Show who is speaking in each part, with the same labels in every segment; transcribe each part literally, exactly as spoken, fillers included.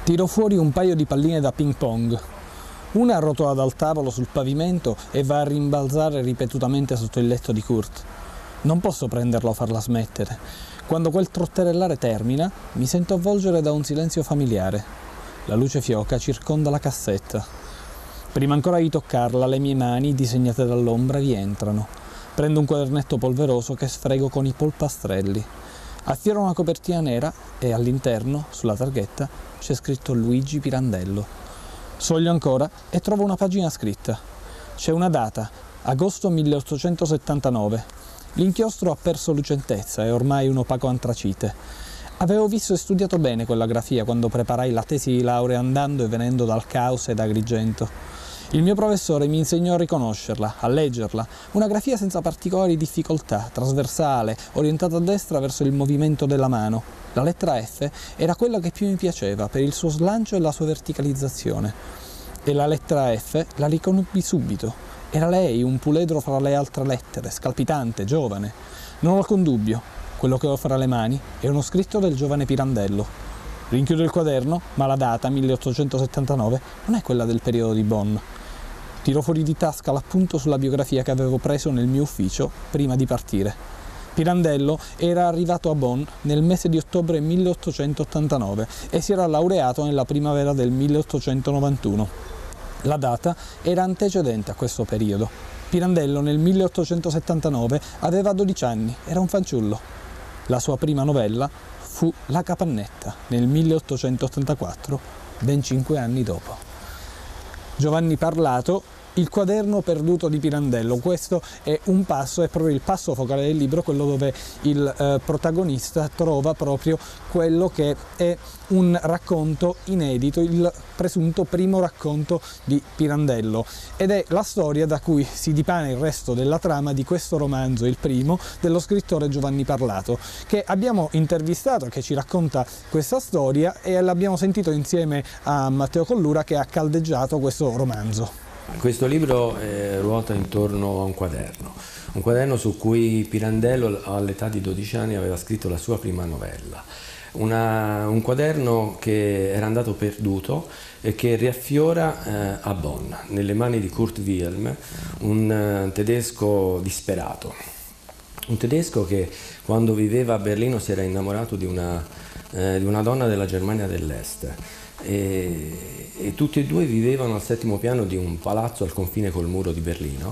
Speaker 1: Tiro fuori un paio di palline da ping pong. Una rotola dal tavolo sul pavimento e va a rimbalzare ripetutamente sotto il letto di Kurt. Non posso prenderla o farla smettere. Quando quel trotterellare termina, mi sento avvolgere da un silenzio familiare. La luce fioca circonda la cassetta. Prima ancora di toccarla, le mie mani, disegnate dall'ombra, rientrano. Prendo un quadernetto polveroso che sfrego con i polpastrelli. Affioro una copertina nera e all'interno, sulla targhetta, c'è scritto Luigi Pirandello. Sfoglio ancora e trovo una pagina scritta. C'è una data, agosto milleottocentosettantanove. L'inchiostro ha perso lucentezza, è ormai un opaco antracite. Avevo visto e studiato bene quella grafia quando preparai la tesi di laurea andando e venendo dal caos e da Agrigento. Il mio professore mi insegnò a riconoscerla, a leggerla, una grafia senza particolari difficoltà, trasversale, orientata a destra verso il movimento della mano. La lettera F era quella che più mi piaceva per il suo slancio e la sua verticalizzazione. E la lettera F la riconobbi subito. Era lei, un puledro fra le altre lettere, scalpitante, giovane. Non ho alcun dubbio, quello che ho fra le mani è uno scritto del giovane Pirandello. Rinchiudo il quaderno, ma la data, milleottocentosettantanove, non è quella del periodo di Bonn. Tiro fuori di tasca l'appunto sulla biografia che avevo preso nel mio ufficio prima di partire. Pirandello era arrivato a Bonn nel mese di ottobre milleottocentottantanove e si era laureato nella primavera del milleottocentonovantuno. La data era antecedente a questo periodo. Pirandello nel milleottocentosettantanove aveva dodici anni, era un fanciullo. La sua prima novella fu La capannetta nel milleottocentottantaquattro, ben cinque anni dopo. Giovanni Parlato, Il quaderno perduto di Pirandello. Questo è un passo, è proprio il passo focale del libro, quello dove il eh, protagonista trova proprio quello che è un racconto inedito, il presunto primo racconto di Pirandello, ed è la storia da cui si dipane il resto della trama di questo romanzo, il primo, dello scrittore Giovanni Parlato, che abbiamo intervistato, che ci racconta questa storia, e l'abbiamo sentito insieme a Matteo Collura, che ha caldeggiato questo romanzo.
Speaker 2: Questo libro eh, ruota intorno a un quaderno, un quaderno su cui Pirandello all'età di dodici anni aveva scritto la sua prima novella. Una, un quaderno che era andato perduto e che riaffiora eh, a Bonn, nelle mani di Kurt Wilhelm, un uh, tedesco disperato. Un tedesco che quando viveva a Berlino si era innamorato di una, eh, di una donna della Germania dell'Est. E, e tutti e due vivevano al settimo piano di un palazzo al confine col muro di Berlino,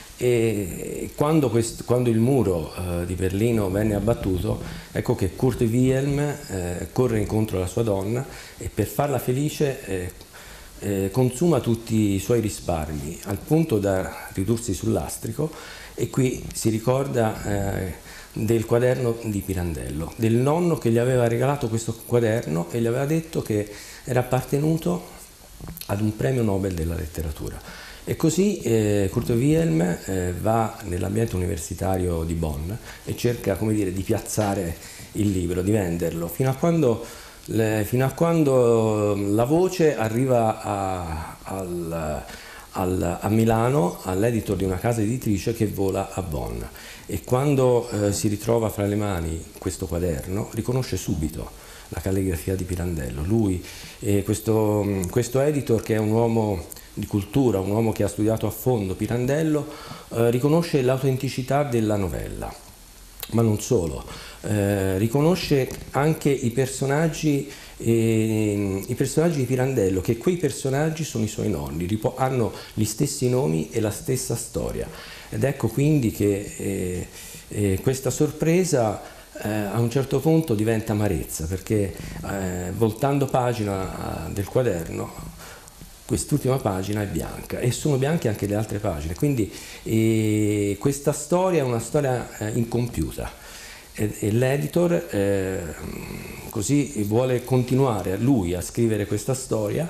Speaker 2: e quando, quest, quando il muro eh, di Berlino venne abbattuto, ecco che Kurt Wilhelm eh, corre incontro alla sua donna e per farla felice eh, eh, consuma tutti i suoi risparmi al punto da ridursi sul lastrico, e qui si ricorda eh, del quaderno di Pirandello, del nonno che gli aveva regalato questo quaderno e gli aveva detto che era appartenuto ad un premio Nobel della letteratura. E così eh, Kurt Wilhelm eh, va nell'ambiente universitario di Bonn e cerca, come dire, di piazzare il libro, di venderlo, fino a quando, le, fino a, quando la voce arriva a, al, al, a Milano, all'editor di una casa editrice che vola a Bonn. E quando eh, si ritrova fra le mani questo quaderno, riconosce subito la calligrafia di Pirandello. Lui, eh, questo, questo editor, che è un uomo di cultura, un uomo che ha studiato a fondo Pirandello, eh, riconosce l'autenticità della novella, ma non solo, eh, riconosce anche i personaggi, eh, i personaggi di Pirandello, che quei personaggi sono i suoi nonni, hanno gli stessi nomi e la stessa storia. Ed ecco quindi che eh, eh, questa sorpresa Eh, a un certo punto diventa amarezza, perché eh, voltando pagina eh, del quaderno, quest'ultima pagina è bianca e sono bianche anche le altre pagine, quindi eh, questa storia è una storia eh, incompiuta, e, e l'editor eh, così vuole continuare lui a scrivere questa storia,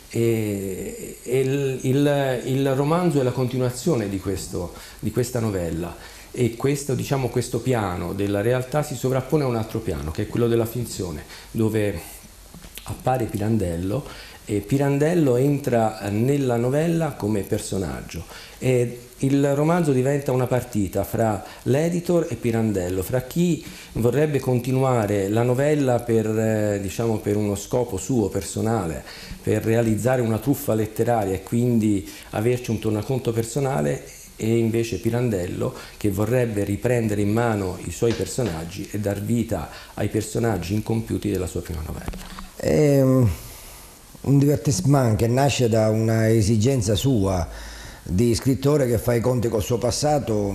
Speaker 2: e, e il, il, il romanzo è la continuazione di, questo, di questa novella. E questo, diciamo, questo piano della realtà si sovrappone a un altro piano, che è quello della finzione, dove appare Pirandello e Pirandello entra nella novella come personaggio e il romanzo diventa una partita fra l'editor e Pirandello, fra chi vorrebbe continuare la novella per, eh, diciamo, per uno scopo suo personale, per realizzare una truffa letteraria e quindi averci un tornaconto personale, e invece Pirandello che vorrebbe riprendere in mano i suoi personaggi e dar vita ai personaggi incompiuti della sua prima novella.
Speaker 3: È un divertissement che nasce da una esigenza sua di scrittore che fa i conti col suo passato,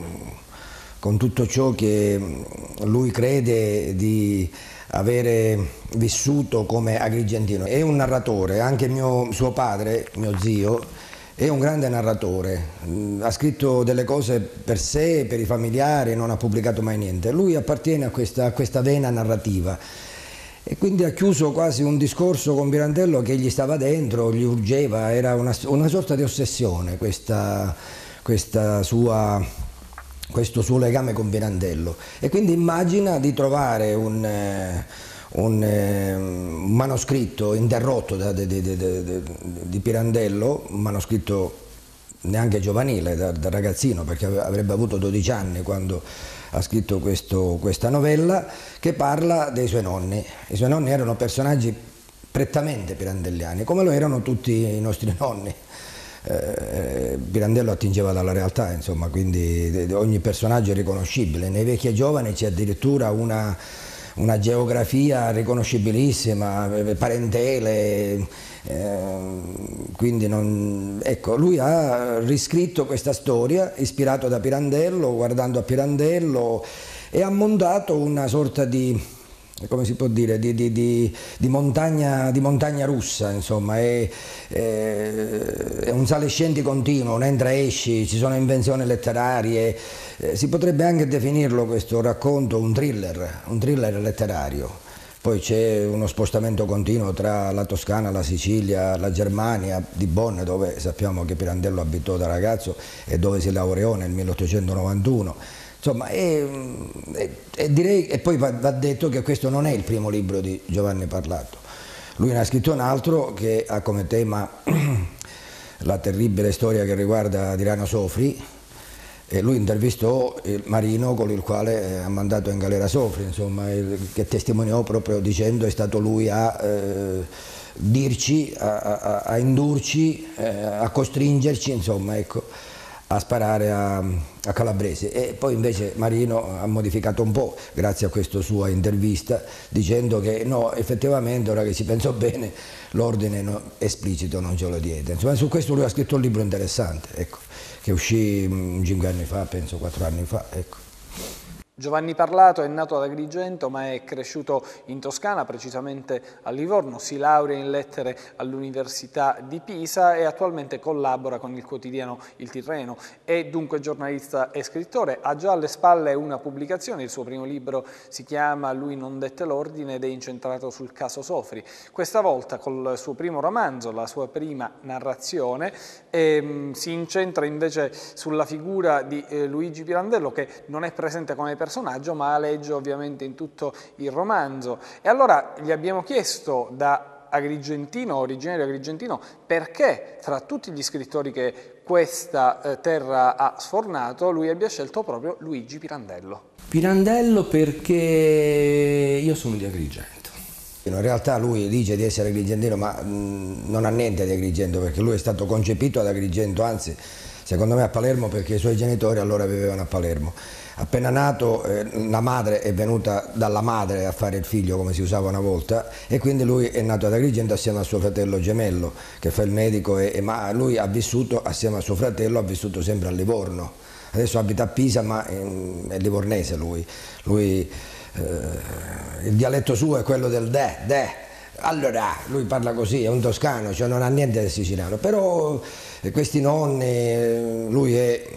Speaker 3: con tutto ciò che lui crede di avere vissuto come agrigentino. È un narratore, anche mio, suo padre, mio zio, è un grande narratore, ha scritto delle cose per sé, per i familiari, non ha pubblicato mai niente. Lui appartiene a questa, a questa vena narrativa e quindi ha chiuso quasi un discorso con Pirandello che gli stava dentro, gli urgeva, era una, una sorta di ossessione questa, questa sua, questo suo legame con Pirandello. E quindi immagina di trovare un... Un, eh, un manoscritto interrotto da, di, di, di, di Pirandello, un manoscritto neanche giovanile, da, da ragazzino, perché avrebbe avuto dodici anni quando ha scritto questo, questa novella, che parla dei suoi nonni. I suoi nonni erano personaggi prettamente pirandelliani, come lo erano tutti i nostri nonni. Eh, Pirandello attingeva dalla realtà, insomma, quindi ogni personaggio è riconoscibile. Nei Vecchi e Giovani c'è addirittura una una geografia riconoscibilissima, parentele, eh, quindi non, ecco, lui ha riscritto questa storia ispirato da Pirandello, guardando a Pirandello, e ha montato una sorta di, come si può dire, di, di, di, di, montagna, di montagna russa, insomma, è, è, è un sale e scendi continuo, un entra e esci, ci sono invenzioni letterarie. Eh, si potrebbe anche definirlo questo racconto un thriller, un thriller letterario. Poi c'è uno spostamento continuo tra la Toscana, la Sicilia, la Germania, di Bonn, dove sappiamo che Pirandello abitò da ragazzo e dove si laureò nel milleottocentonovantuno. Insomma, è, è, è, direi, e poi va, va detto che questo non è il primo libro di Giovanni Parlato. Lui ne ha scritto un altro che ha come tema la terribile storia che riguarda Adriano Sofri, e lui intervistò il marino con il quale ha mandato in galera Sofri, insomma, che testimoniò proprio dicendo è stato lui a eh, dirci, a, a, a indurci, eh, a costringerci, insomma, ecco, a sparare a, a Calabresi. E poi invece Marino ha modificato un po' grazie a questa sua intervista, dicendo che no, effettivamente ora che ci penso bene l'ordine no, esplicito non ce lo diede. Insomma, su questo lui ha scritto un libro interessante, ecco, che uscì cinque anni fa, penso quattro anni fa, ecco.
Speaker 1: Giovanni Parlato è nato ad Agrigento ma è cresciuto in Toscana, precisamente a Livorno, si laurea in lettere all'Università di Pisa e attualmente collabora con il quotidiano Il Tirreno. È dunque giornalista e scrittore, ha già alle spalle una pubblicazione, il suo primo libro si chiama Lui non dette l'ordine ed è incentrato sul caso Sofri. Questa volta col suo primo romanzo, la sua prima narrazione, ehm, si incentra invece sulla figura di eh, Luigi Pirandello, che non è presente come personaggio personaggio ma aleggia ovviamente in tutto il romanzo. E allora gli abbiamo chiesto da agrigentino, originario agrigentino, perché tra tutti gli scrittori che questa eh, terra ha sfornato lui abbia scelto proprio Luigi Pirandello.
Speaker 2: Pirandello perché io sono di Agrigento.
Speaker 3: In realtà lui dice di essere agrigentino ma mh, non ha niente di Agrigento, perché lui è stato concepito ad Agrigento, anzi secondo me a Palermo, perché i suoi genitori allora vivevano a Palermo. Appena nato eh, la madre è venuta dalla madre a fare il figlio, come si usava una volta, e quindi lui è nato ad Agrigento assieme al suo fratello gemello che fa il medico, e, e, ma lui ha vissuto assieme al suo fratello, ha vissuto sempre a Livorno. Adesso abita a Pisa ma è, è livornese lui. lui eh, il dialetto suo è quello del de, de. Allora, lui parla così, è un toscano, cioè non ha niente del siciliano, però eh, questi nonni, lui è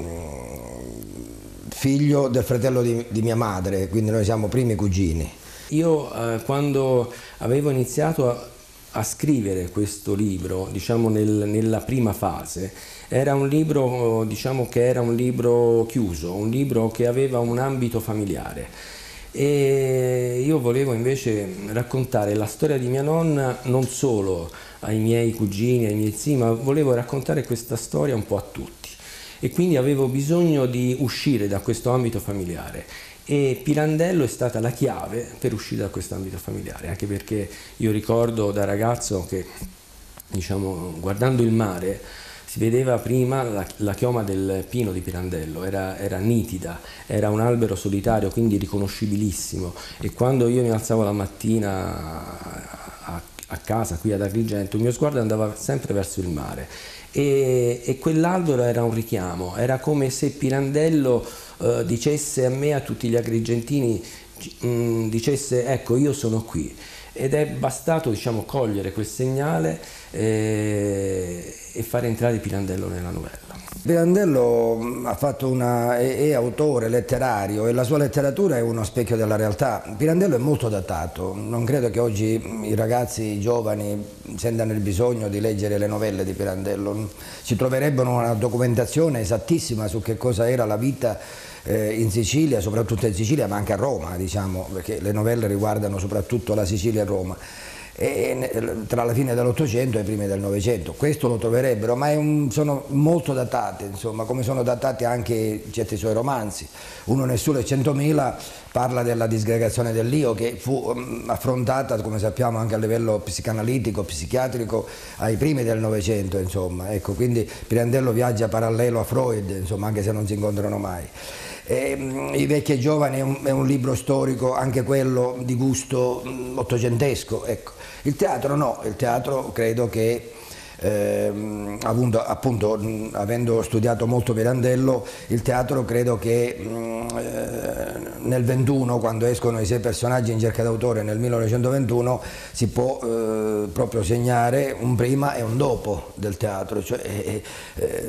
Speaker 3: figlio del fratello di, di mia madre, quindi noi siamo primi cugini.
Speaker 2: Io eh, quando avevo iniziato a, a scrivere questo libro, diciamo nel, nella prima fase, era un libro, diciamo che era un libro chiuso, un libro che aveva un ambito familiare. E io volevo invece raccontare la storia di mia nonna non solo ai miei cugini, ai miei zii, ma volevo raccontare questa storia un po' a tutti. E quindi avevo bisogno di uscire da questo ambito familiare. E Pirandello è stata la chiave per uscire da questo ambito familiare, anche perché io ricordo da ragazzo che, diciamo, guardando il mare, si vedeva prima la, la chioma del pino di Pirandello, era, era nitida, era un albero solitario, quindi riconoscibilissimo, e quando io mi alzavo la mattina a, a casa qui ad Agrigento, il mio sguardo andava sempre verso il mare, e, e quell'albero era un richiamo, era come se Pirandello eh, dicesse a me, a tutti gli agrigentini, mh, dicesse ecco, io sono qui. Ed è bastato, diciamo, cogliere quel segnale eh, e fare entrare Pirandello nella novella.
Speaker 3: Pirandello ha fatto una, è, è autore letterario e la sua letteratura è uno specchio della realtà. Pirandello è molto datato, non credo che oggi i ragazzi, i giovani sentano il bisogno di leggere le novelle di Pirandello. Si troverebbero una documentazione esattissima su che cosa era la vita in Sicilia, soprattutto in Sicilia, ma anche a Roma, diciamo, perché le novelle riguardano soprattutto la Sicilia e Roma, e tra la fine dell'Ottocento e i primi del Novecento. Questo lo troverebbero, ma è un, sono molto datate, insomma, come sono datati anche certi suoi romanzi. Uno Nessuno e Centomila parla della disgregazione dell'io, che fu um, affrontata, come sappiamo, anche a livello psicanalitico, psichiatrico, ai primi del Novecento, insomma. Ecco, quindi Pirandello viaggia parallelo a Freud, insomma, anche se non si incontrano mai. E, I vecchi e giovani è un, è un libro storico, anche quello di gusto mh, ottocentesco. Ecco. Il teatro no, il teatro credo che, eh, appunto, appunto mh, avendo studiato molto Pirandello, il teatro credo che mh, eh, nel ventuno, quando escono i sei personaggi in cerca d'autore nel millenovecentoventuno, si può eh, proprio segnare un prima e un dopo del teatro, cioè è, è,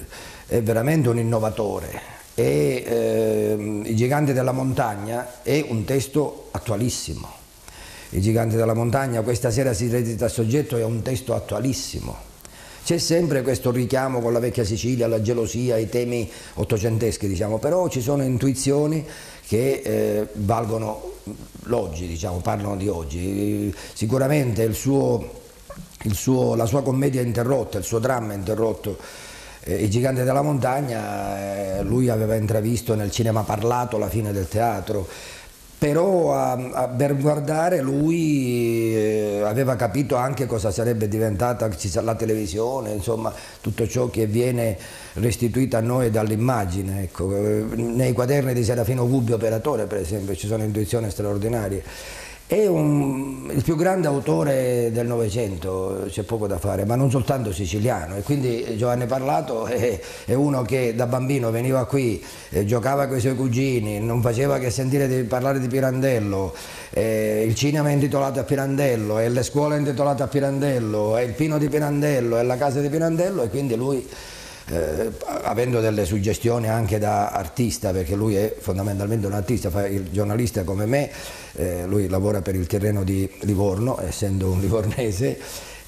Speaker 3: è veramente un innovatore. E eh, I Giganti della Montagna è un testo attualissimo. I Giganti della Montagna, Questa sera si recita a soggetto, è un testo attualissimo. C'è sempre questo richiamo con la vecchia Sicilia, la gelosia, i temi ottocenteschi, diciamo, però ci sono intuizioni che eh, valgono l'oggi, diciamo, parlano di oggi. Sicuramente il suo, il suo, la sua commedia interrotta, il suo dramma interrotto, I Giganti della Montagna, lui aveva intravisto nel cinema parlato la fine del teatro, però a, a per guardare lui eh, aveva capito anche cosa sarebbe diventata la televisione, insomma tutto ciò che viene restituito a noi dall'immagine. Ecco. Nei quaderni di Serafino Gubbio Operatore, per esempio, ci sono intuizioni straordinarie. È un, il più grande autore del Novecento, c'è poco da fare, ma non soltanto siciliano, e quindi Giovanni Parlato è, è uno che da bambino veniva qui, eh, giocava con i suoi cugini, non faceva che sentire di parlare di Pirandello, eh, il cinema è intitolato a Pirandello, e le scuole è intitolate a Pirandello, è il Pino di Pirandello, è la casa di Pirandello, e quindi lui, Eh, avendo delle suggestioni anche da artista, perché lui è fondamentalmente un artista, fa il giornalista come me, eh, lui lavora per il Tirreno di Livorno, essendo un livornese,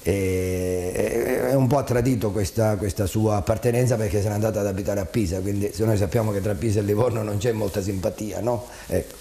Speaker 3: e è un po' tradito questa, questa sua appartenenza, perché se n'è andata ad abitare a Pisa, quindi se noi sappiamo che tra Pisa e Livorno non c'è molta simpatia, no? Ecco.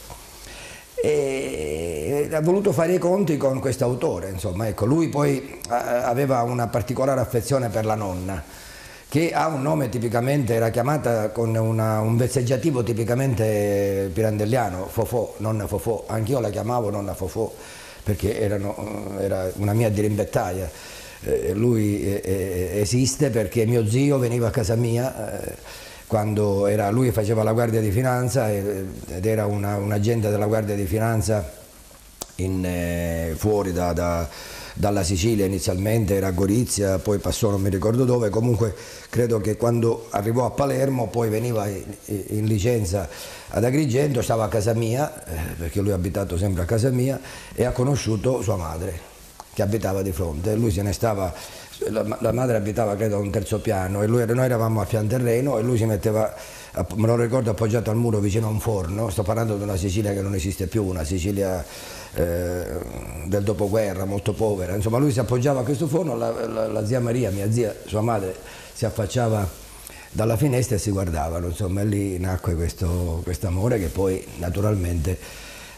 Speaker 3: E ha voluto fare i conti con questo autore, insomma, ecco. Lui poi aveva una particolare affezione per la nonna, che ha un nome tipicamente, era chiamata con una, un vezzeggiativo tipicamente pirandelliano, Fofò, nonna Fofò. Anch'io la chiamavo nonna Fofò perché erano, era una mia dirimbettaia. Eh, lui eh, esiste perché mio zio veniva a casa mia eh, quando era, lui faceva la Guardia di Finanza eh, ed era un agente della Guardia di Finanza in, eh, fuori da, da dalla Sicilia, inizialmente era a Gorizia, poi passò non mi ricordo dove, comunque credo che quando arrivò a Palermo poi veniva in licenza ad Agrigento, stava a casa mia, eh, perché lui ha abitato sempre a casa mia, e ha conosciuto sua madre che abitava di fronte. Lui se ne stava, la, la madre abitava credo a un terzo piano e lui, noi eravamo a pianterreno e lui si metteva, me lo ricordo, appoggiato al muro vicino a un forno. Sto parlando di una Sicilia che non esiste più, una Sicilia eh, del dopoguerra, molto povera. Insomma, lui si appoggiava a questo forno, la, la, la zia Maria, mia zia, sua madre, si affacciava dalla finestra e si guardavano, insomma, e lì nacque questo amore che poi naturalmente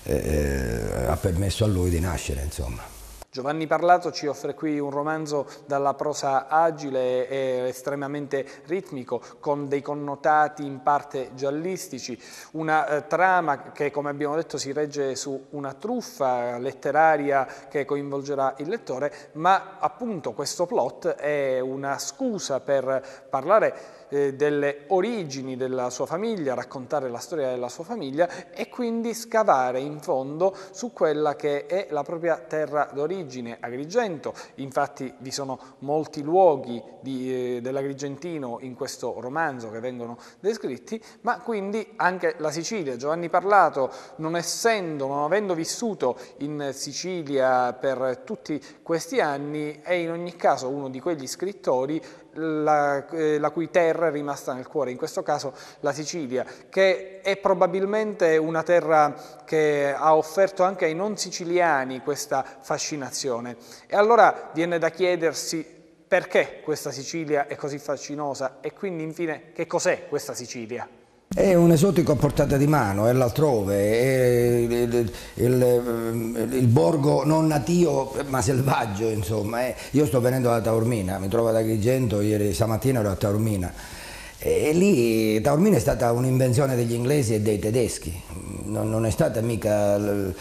Speaker 3: eh, ha permesso a lui di nascere, insomma.
Speaker 1: Giovanni Parlato ci offre qui un romanzo dalla prosa agile e estremamente ritmico, con dei connotati in parte giallistici, una eh, trama che, come abbiamo detto, si regge su una truffa letteraria che coinvolgerà il lettore, ma appunto questo plot è una scusa per parlare eh, delle origini della sua famiglia, raccontare la storia della sua famiglia e quindi scavare in fondo su quella che è la propria terra d'origine. Agrigento, infatti vi sono molti luoghi eh, dell'Agrigentino in questo romanzo che vengono descritti, ma quindi anche la Sicilia. Giovanni Parlato, non essendo, non avendo vissuto in Sicilia per tutti questi anni, è in ogni caso uno di quegli scrittori La, eh, la cui terra è rimasta nel cuore, in questo caso la Sicilia, che è probabilmente una terra che ha offerto anche ai non siciliani questa fascinazione. E allora viene da chiedersi perché questa Sicilia è così fascinosa e quindi infine che cos'è questa Sicilia?
Speaker 3: È un esotico a portata di mano, è l'altrove, è il, il, il borgo non natio ma selvaggio, insomma. È, io sto venendo da Taormina, mi trovo ad Agrigento, ieri stamattina ero a Taormina. E lì Taormina è stata un'invenzione degli inglesi e dei tedeschi, non, non è stata mica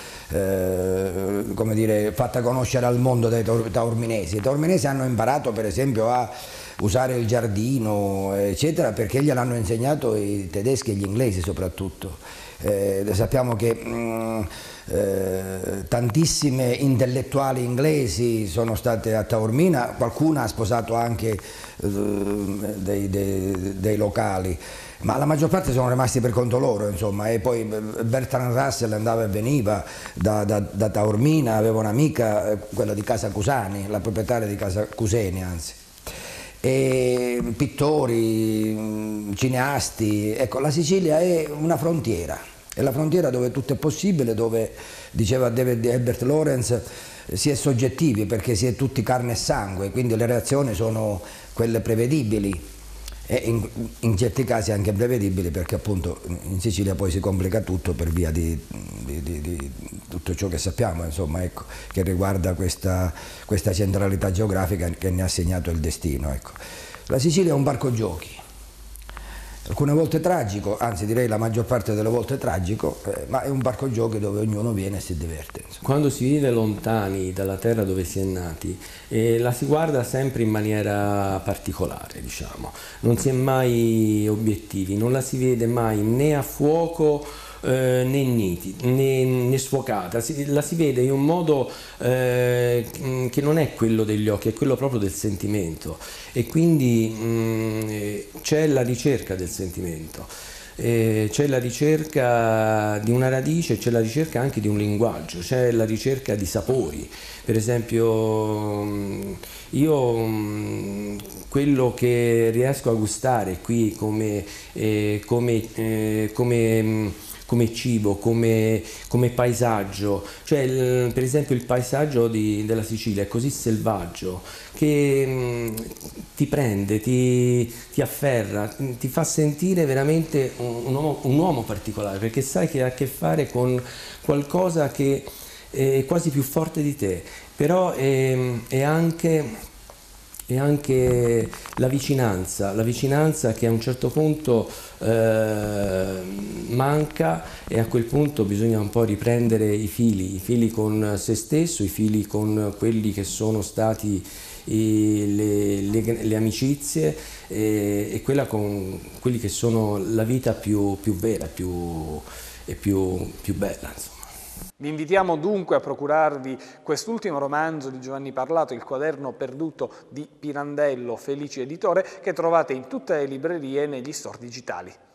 Speaker 3: eh, come dire, fatta conoscere al mondo dai taorminesi. I taorminesi hanno imparato per esempio a usare il giardino, eccetera, perché gliel'hanno insegnato i tedeschi e gli inglesi soprattutto. Eh, sappiamo che mh, eh, tantissime intellettuali inglesi sono state a Taormina, qualcuna ha sposato anche eh, dei, dei, dei locali, ma la maggior parte sono rimasti per conto loro, insomma, e poi Bertrand Russell andava e veniva da, da, da Taormina, aveva un'amica, quella di Casa Cusani, la proprietaria di Casa Cuseni, anzi. E pittori, cineasti, ecco, la Sicilia è una frontiera, è la frontiera dove tutto è possibile, dove, diceva David Herbert Lawrence, si è soggettivi perché si è tutti carne e sangue, quindi le reazioni sono quelle prevedibili e in, in certi casi anche prevedibili, perché appunto in Sicilia poi si complica tutto per via di, di, di, di tutto ciò che sappiamo, insomma, ecco, che riguarda questa, questa centralità geografica che ne ha segnato il destino. Ecco. La Sicilia è un parco giochi, alcune volte tragico, anzi direi la maggior parte delle volte tragico, eh, ma è un parco giochi dove ognuno viene e si diverte. Insomma.
Speaker 2: Quando si vive lontani dalla terra dove si è nati, eh, la si guarda sempre in maniera particolare, diciamo. Non si è mai obiettivi, non la si vede mai né a fuoco eh, né niti, né, né sfocata, si, la si vede in un modo eh, che non è quello degli occhi, è quello proprio del sentimento, e quindi c'è la ricerca del sentimento, c'è la ricerca di una radice, c'è la ricerca anche di un linguaggio, c'è la ricerca di sapori. Per esempio io quello che riesco a gustare qui come, eh, come, eh, come come cibo, come, come paesaggio, cioè il, per esempio il paesaggio di, della Sicilia è così selvaggio che mh, ti prende, ti, ti afferra, ti fa sentire veramente un, un, uomo, un uomo particolare, perché sai che ha a che fare con qualcosa che è quasi più forte di te, però è, è anche... e anche la vicinanza, la vicinanza che a un certo punto eh, manca, e a quel punto bisogna un po' riprendere i fili, i fili con se stesso, i fili con quelli che sono stati i, le, le, le amicizie e, e quella con quelli che sono la vita più, più vera più, e più, più bella, insomma.
Speaker 1: Vi invitiamo dunque a procurarvi quest'ultimo romanzo di Giovanni Parlato, Il quaderno perduto di Pirandello, Felici Editore, che trovate in tutte le librerie e negli store digitali.